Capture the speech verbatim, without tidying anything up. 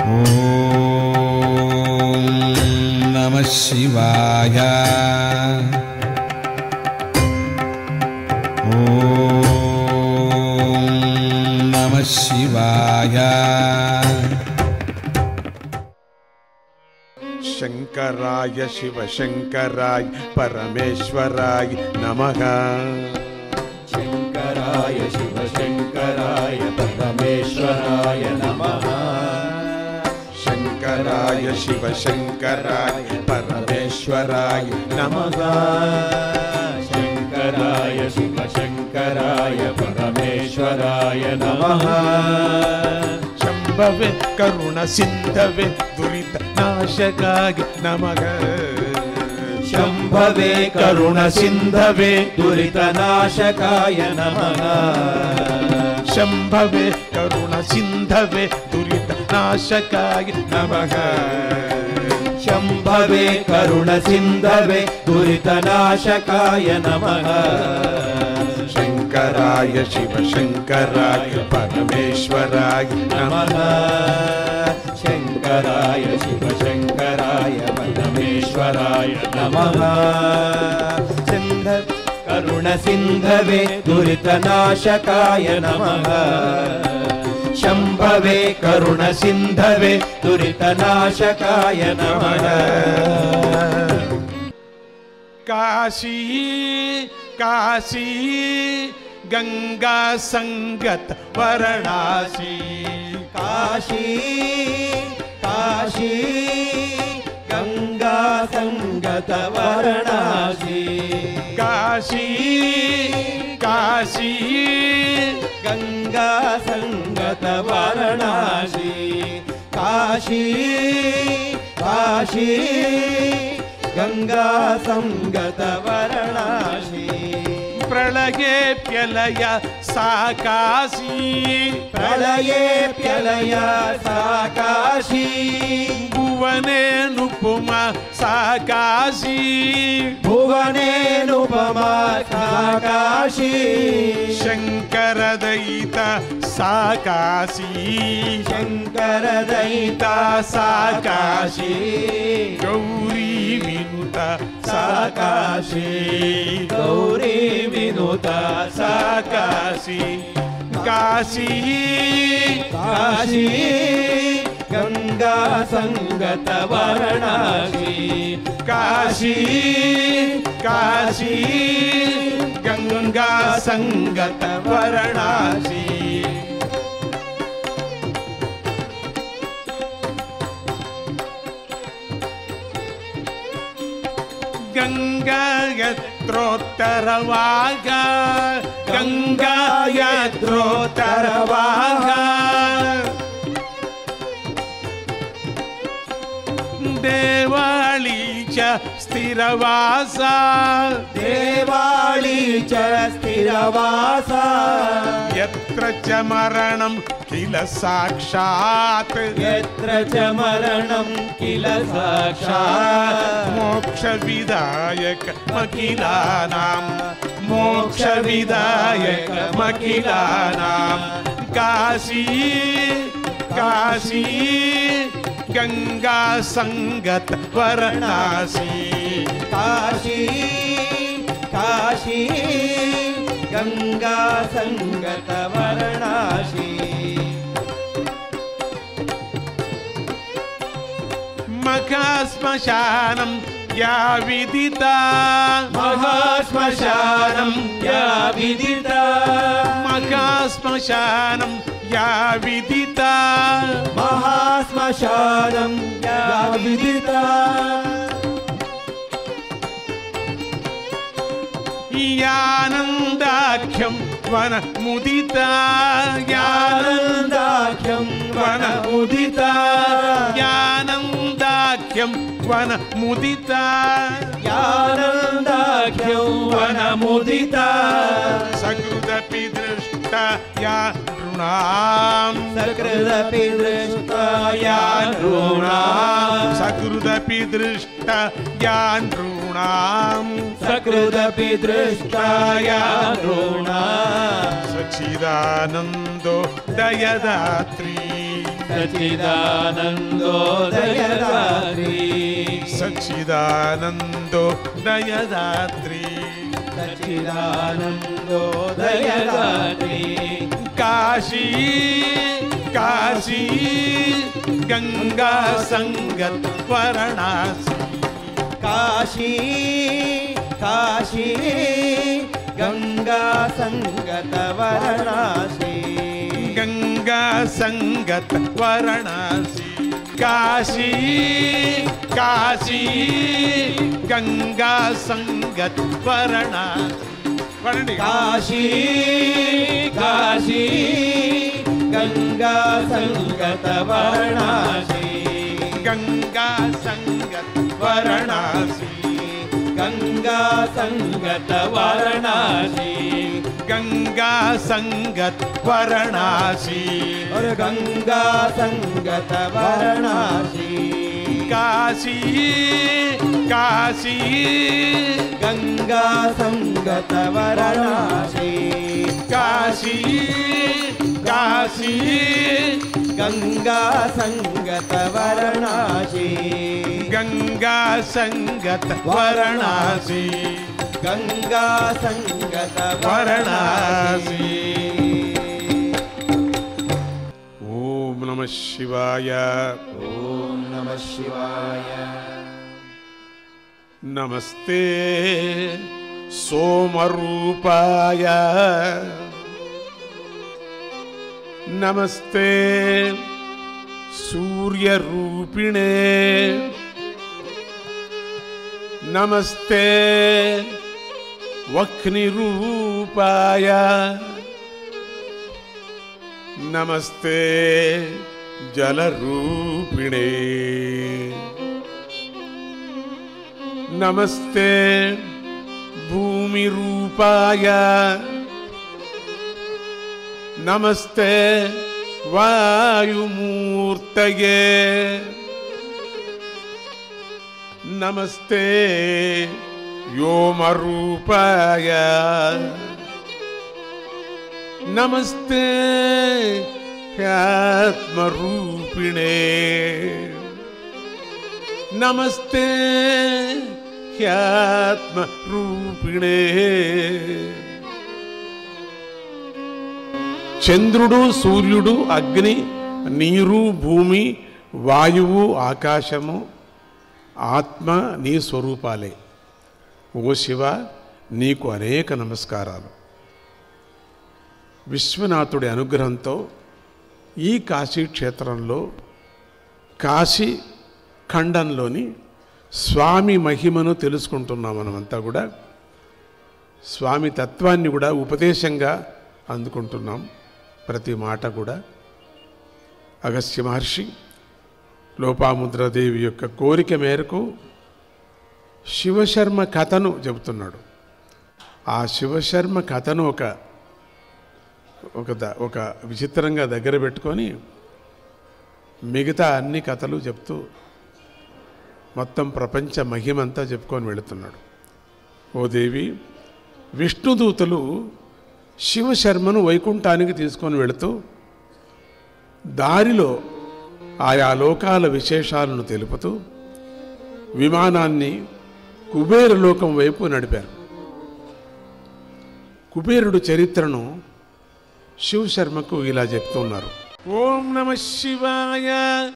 नमः शिवाय नमः शिवाय शंकराय शिव शंकराय परमेश्वराय नमः शंकराय शिव शंकराय परमेश्वराय नमः शंकराय शिव शंकराय परमेश्वराय नमः शंकराय शिव शंकराय परमेश्वराय नमः शंभवे करुण सिंधवे दुरित नाशकाय नमः शंभवे करुण सिंधवे दुरित नाशकाय नमः शंभवे करुण सिंधवे दुरित नाशकाय नमः शंभवे करुण सिंधवे दुरित नाशकाय नमः शंकराय शिव शंकराय परमेश्वराय नमः शंकराय शिव शंकराय परमेश्वराय नमः सिंध करुण सिंधवे दुरित नाशकाय नमः शंभवे करुण सिंधवे दुरित नाशकाय नमः काशी काशी गंगा संगत वाराणसी काशी काशी गंगा संगत वाराणसी काशी काशी गंगा संगत वाराणसी काशी काशी गंगा संगत वाराणसी प्रलये प्यलय सा काशी प्रलये प्यलय सा काशी भुवनेनुपमा सा काशी भुवनेनुपमा सा काशी शंकरदयिता सा काशी शंकरदयिता सा काशी गौरी विनुता सा काशी गौरी विनुता सा काशी काशी काशी गंगा संगत वाराणसी काशी काशी गंगा संगत वाराणसी गंगा यत्रोत्तरवागा गंगा यत्रोत्तरवागा देवाली च स्थिरवासा देवाली च स्थिरवासा यत्र च मरणं किल साक्षात् यत्र च मरणं किल साक्षात् मोक्ष विदायक मखिलानां मोक्ष विदायक मखिलानां काशी काशी गंगा संगत वाराणसी काशी काशी गंगा संगत वाराणसी महाश्मशानं या विदिता महाश्मशानं या विदिता महाश्मशानं या विदिता महाश्मशानं या विदिता यानन्दाख्यं वनमुदिता यानन्दाख्यं वनमुदिता यानन्दाख्यं वनमुदिता यानन्दाख्यं वनमुदिता सकृदपि दृष्टा या नृणां सकृदपि दृष्टा या नृणां सकृदपि दृष्टा या नृणां सकृदपि दृष्टा या नृणां सच्चिदानन्दो दयदात्री సచ్చిదానందోదయదాత్రి సచ్చిదానందోదయదాత్రి సచ్చిదానందోదయదాత్రి కాశీ కాశీ గంగా సంగత్ వారణాసి కాశీ కాశీ గంగా సంగత వారణాసి గంగా సంగత్ వారణాసి కాశీ కాశీ గంగా సంగత్ వారణాసి పడండి కాశీ కాశీ గంగా సంగత వారణాసి గంగా సంగత్ వారణాసి గంగా సంగత వారణాసి గంగా సంగత్ వారణాసి और गंगा संगत वाराणसी కాశీ కాశీ गंगा संगत वाराणसी కాశీ కాశీ गंगा संगत वाराणसी గంగా సంగత్ వారణాసి गंगा संगत వారణాసి वाराणसी ఓం నమ శివాయ ओम नमः शिवाय నమస్తే సోమరూపాయ నమస్తే సూర్యరూపిణే నమస్తే వక్నిరూపాయ నమస్తే జలరూపిణే నమస్తే భూమిరూపాయ నమస్తే వాయుమూర్తయే నమస్తే వ్యోమరూపాయ నమస్తే హ్యాత్మరూపిణే నమస్తే హ్యాత్మరూపిణే చంద్రుడు సూర్యుడు అగ్ని నీరు భూమి వాయువు ఆకాశము ఆత్మ నీ స్వరూపాలే. ఓ శివ, నీకు అనేక నమస్కారాలు. విశ్వనాథుడి అనుగ్రహంతో ఈ కాశీ క్షేత్రంలో కాశీ ఖండంలోని స్వామి మహిమను తెలుసుకుంటున్నాం. మనమంతా కూడా స్వామి తత్వాన్ని కూడా ఉపదేశంగా అందుకుంటున్నాం. ప్రతి మాట కూడా అగస్త్య మహర్షి లోపాముద్రాదేవి యొక్క కోరిక మేరకు శివశర్మ కథను చెబుతున్నాడు. ఆ శివశర్మ కథను ఒక ఒక ఒక విచిత్రంగా దగ్గర పెట్టుకొని మిగతా అన్ని కథలు చెప్తూ మొత్తం ప్రపంచ మహిమంతా చెప్పుకొని వెళుతున్నాడు. ఓ దేవి, విష్ణుదూతలు శివశర్మను వైకుంఠానికి తీసుకొని వెళుతూ దారిలో ఆయా లోకాల విశేషాలను తెలుపుతూ విమానాన్ని కుబేరలోకం వైపు నడిపారు. కుబేరుడు చరిత్రను శివశర్మకు ఇలా చెప్తున్నారు. ఓం నమ శివాయ.